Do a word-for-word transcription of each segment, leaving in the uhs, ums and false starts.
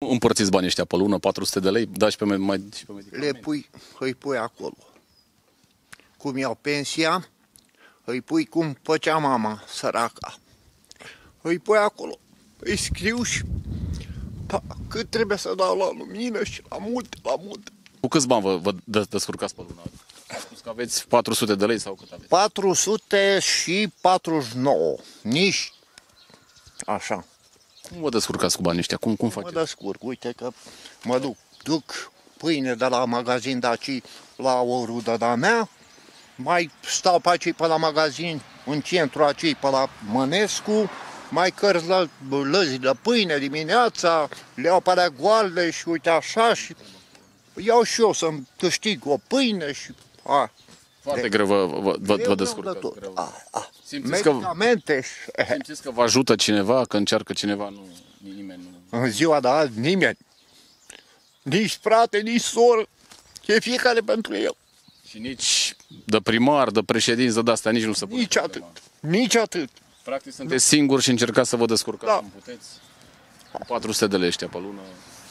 Împărțiți banii ăștia pe lună, patru sute de lei, da și pe, mai, și pe medicamente? Le pui, îi pui acolo. Cum iau pensia, îi pui cum făcea mama, săraca. Îi pui acolo, îi scriu și pa, cât trebuie să dau la lumină și la multe, la multe. Cu câți bani vă, vă dă, descurcați pe lună? Ați spus că aveți patru sute de lei sau cât aveți? patru sute patruzeci și nouă, nici așa. Cum vă descurcați cu banii ăștia? Cum, cum Mă faceți? descurc, uite că mă duc, duc pâine de la magazin de aici la o rudă de-a mea, mai stau pe aici pe la magazin, în centru aici pe la Mănescu, mai cărți la lăzi de pâine dimineața, le iau pe alea goale și uite așa și iau și eu să-mi câștig o pâine și... A, Foarte de, greu vă, vă, vă, vă descurcați. tot. A, a. Simțiți că, Medicamente și... simțiți că vă ajută cineva, că încearcă cineva, nu, nimeni nu... În ziua de azi, nimeni. Nici frate, nici soră. E fiecare pentru el. Și nici de primar, de președinți, de astea, nici nu se pune Nici atât. Nici atât. Practic sunteți singuri și încercați să vă descurcați Da. cum puteți. Cu patru sute de lei ăștia pe lună.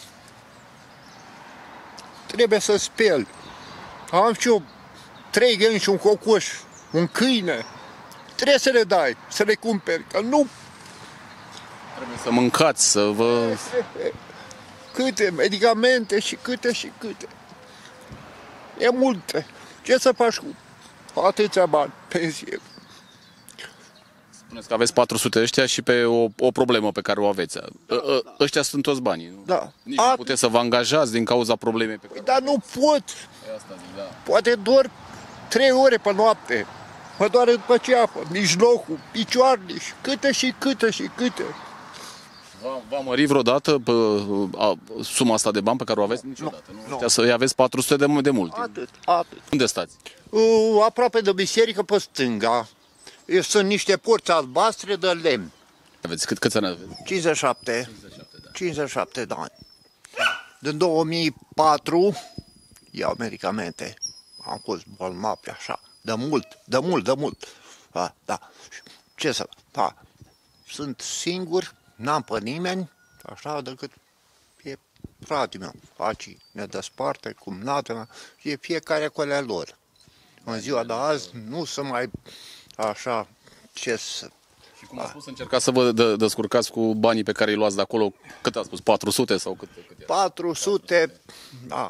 Trebuie să speli. Am și eu trei găini și un cocoș, un câine. Trebuie să le dai, să le cumperi, că nu... Trebuie să mâncați, să vă... Câte medicamente și câte și câte. E multe. Ce să faci cu atâția bani, pensie? Spuneți că aveți patru sute ăștia și pe o, o problemă pe care o aveți. Ă- ă- Ăștia sunt toți banii, nu? Da. Nici nu A- puteți să vă angajați din cauza problemei pe care... Dar nu pot. E asta zic, da. Poate doar trei ore pe noapte. Mă doare după ceapă, mijlocul, picioarele și câte și câte și câte. Va, va mări vreodată pe, a, suma asta de bani pe care o aveți? Niciodată, nu? nu. Ăștia să-i aveți patru sute de, de mult. Atât, atât. Unde stați? Uh, aproape de biserică pe stânga. Sunt niște porți albastre de lemn. Aveți cât, câți ani aveți? cincizeci și șapte. cincizeci și șapte de ani. Din două mii patru iau medicamente. Am fost bolnav pe așa. De mult, de mult, de mult. Da, da. Ce să... Da. Sunt singur, n-am pe nimeni, așa, decât e fratele meu. Aici ne desparte, cumnata mea, e fiecare cu alea lor. În ziua de azi nu se mai așa, ce să... Și cum ați spus, încercați să vă de- descurcați cu banii pe care îi luați de acolo, cât ați spus, patru sute sau cât? cât era? patru sute, da.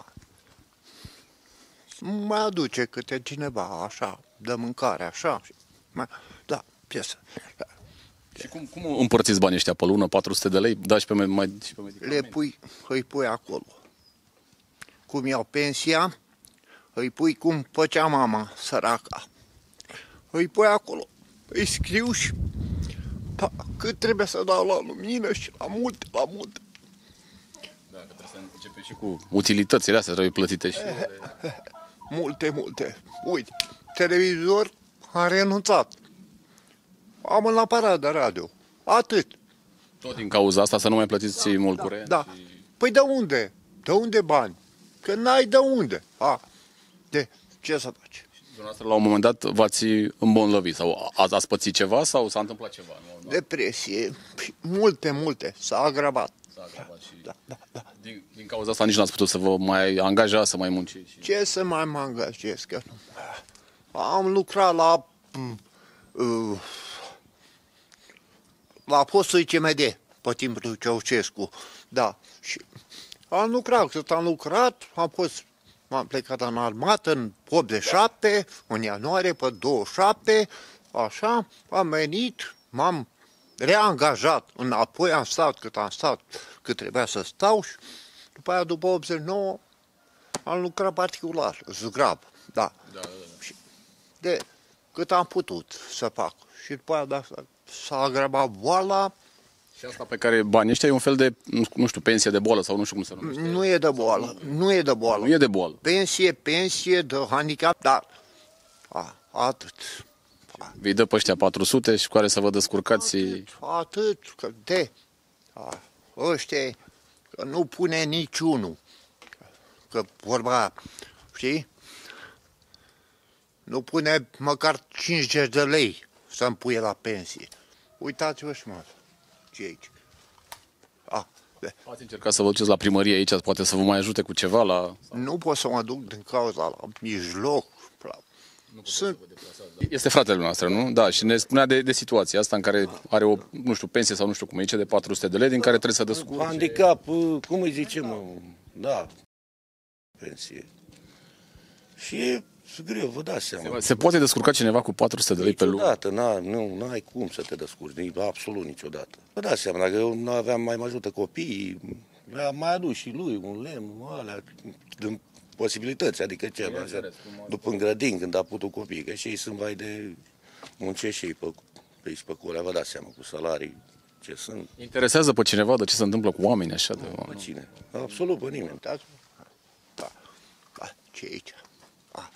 Mai aduce câte cineva, așa, de mâncare, așa. Mai, da, piesă. Da. Și cum, cum împărțiți banii ăștia pe lună, patru sute de lei, da și pe, mai, și pe medicamente? Le pui, îi pui acolo. Cum iau pensia, îi pui cum făcea mama, săraca. Îi pui acolo, îi scriu și pa, cât trebuie să dau la lumină și la multe, la multe. Da, că trebuie să începem și cu utilitățile astea, trebuie plătite și... Multe, multe. Uite, televizor am renunțat. Am un aparat de radio. Atât. Tot din cauza asta să nu mai plătiți da, mult Da, curent? da. Și... Păi de unde? De unde bani? Că n-ai de unde. A, de ce să faci? Dumneavoastră, la un moment dat, v-ați îmbolnăvit sau ați, ați pățit ceva sau s-a întâmplat ceva? Nu? Depresie, multe, multe. S-a agravat. S-a agravat și... Da, da, da. Din, din cauza asta nici n-ați putut să vă mai angajați, să mai munciți? Și... Ce să mai mă angajez? Că nu. Am lucrat la uh, la postul C M D pe timpul lui Ceaușescu. Da. Și am lucrat, cât am lucrat, am fost, am plecat în armată în optzeci și șapte, în ianuarie, pe douăzeci și șapte, așa, am venit, m-am reangajat înapoi, am stat cât am stat, cât trebuia să stau și după aia, după optzeci și nouă, am lucrat particular, zgrab, da. Da, da, da. Și de cât am putut să fac. Și după aia da, s-a agravat boala. Și asta pe care banii ăștia e un fel de, nu știu, pensie de boală sau nu știu cum se numește. Nu e de boală, nu e de boală. Nu e de boală. Pensie, pensie de handicap, dar a, atât. Vi dă pe ăștia patru sute și cu care să vă descurcați. Atât, atât, că de a, ăștia, că nu pune niciunul. Că vorba, știi? Nu pune măcar cincizeci de lei să-mi pui la pensie. Uitați-vă și mă, ce aici. A, Ați încercat să vă duceți la primărie aici, poate să vă mai ajute cu ceva la... Nu pot să mă duc din cauza la mijloc. Sunt... Este fratele noastră, nu? Da, și ne spunea de, de situația asta în care are o, nu știu, pensie sau nu știu cum e, de patru sute de lei, din care trebuie să descurce. Handicap, cum îi zicem, da, pensie. Și e greu, vă dați seama. Se poate descurca cineva cu patru sute de lei pe lună? Niciodată, nu ai cum să te descurci, absolut niciodată. Vă dați seama, dacă eu nu aveam mai mai ajută copiii, am mai adus și lui un lemn, alea, din posibilități, adică ce, așa, după în grădin, când a putut copiii, că și ei sunt vai de muncești și ei pe, pe aici, pe colea, vă dați seama, cu salarii, ce sunt. Interesează pe cineva de ce se întâmplă cu oameni așa de Pe cine? Absolut pe nimeni. Da, da, da, ce aici? Da.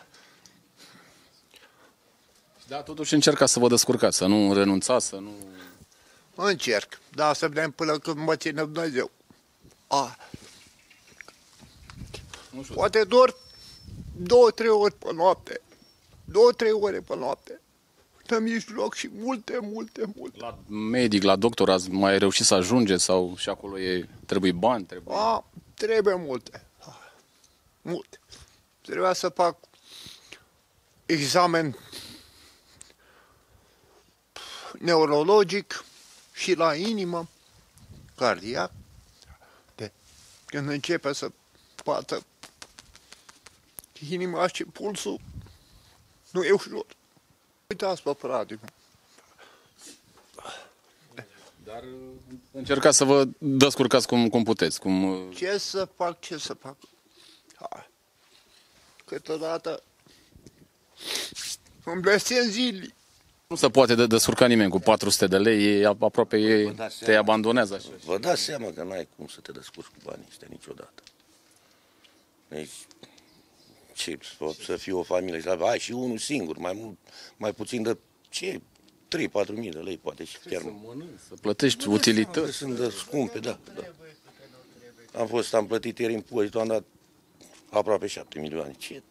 Da, totuși încerca să vă descurcați, să nu renunțați, să nu... Încerc, dar să vedem până când mă ține Dumnezeu. A. Nu știu. Poate doar două, trei ori pe noapte. Două, trei ore pe noapte. În mijloc și multe, multe, multe. La medic, la doctor, ați mai reușit să ajungeți sau și acolo e, trebuie bani? Trebuie... A, trebuie multe. Multe. Trebuia să fac examen neurologic și la inimă, cardiac. De, când începe să bată inima și pulsul, nu e ușor. Uitați pe frate. Dar încercați să vă descurcați cum, cum puteți. Cum... Ce să fac, ce să fac? Câteodată îmi blestem zilii. Nu se poate de descurca nimeni cu patru sute de lei, e aproape e, te abandonează așa. Vă dați seama că n-ai cum să te descurci cu banii ăștia niciodată. Deci, ce, să fie o familie, să ai și unul singur, mai mult, mai puțin de ce, trei patru mii de lei, poate și chiar... Să mănânci, să plătești utilități. Sunt de scumpe, da, da. Am fost, am plătit ieri impozitul, am dat aproape șapte milioane. Ce?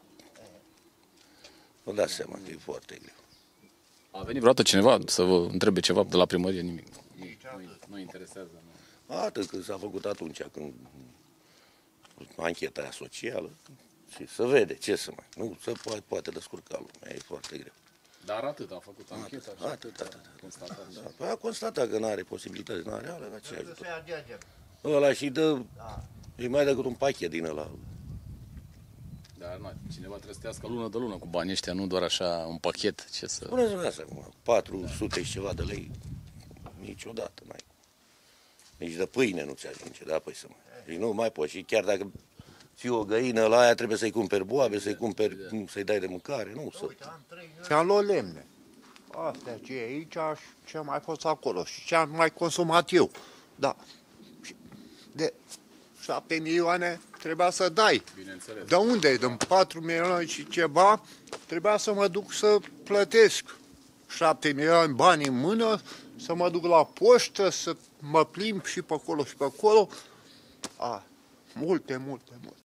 Vă dați seama că e foarte greu. A venit vreodată cineva să vă întrebe ceva de la primărie? Nimic. Nu, nu, nu interesează. Nu. Atât când s-a făcut atunci, când ancheta aia socială, și să vede ce să mai... Nu se poate, poate descurca lumea, e foarte greu. Dar atât a făcut ancheta. Atât, atât, atât. Constatat, da. Păi a constatat că nu are posibilități, nu are alea, dar ce ajută? Ăla și dă, e mai decât un pachet din ăla. Dar nu, cineva trebuie să trăiască lună de lună cu banii ăștia, nu doar așa un pachet. Ce să... Spuneți-mi asta acum, patru sute și ceva de lei, niciodată n-ai. Nici de pâine nu ți ajunge, da, păi să mai... Deci nu mai poți și chiar dacă ții o găină la aia trebuie să-i cumperi boabe, să-i cumperi, să-i dai de mâncare, nu să... Am luat lemne. Astea ce e aici și ce am mai fost acolo și ce am mai consumat eu. Da. De șapte milioane trebuia să dai. Bineînțeles. De unde? Din patru milioane și ceva trebuia să mă duc să plătesc șapte milioane bani în mână, să mă duc la poștă, să mă plimb și pe acolo și pe acolo. A, multe, multe, multe.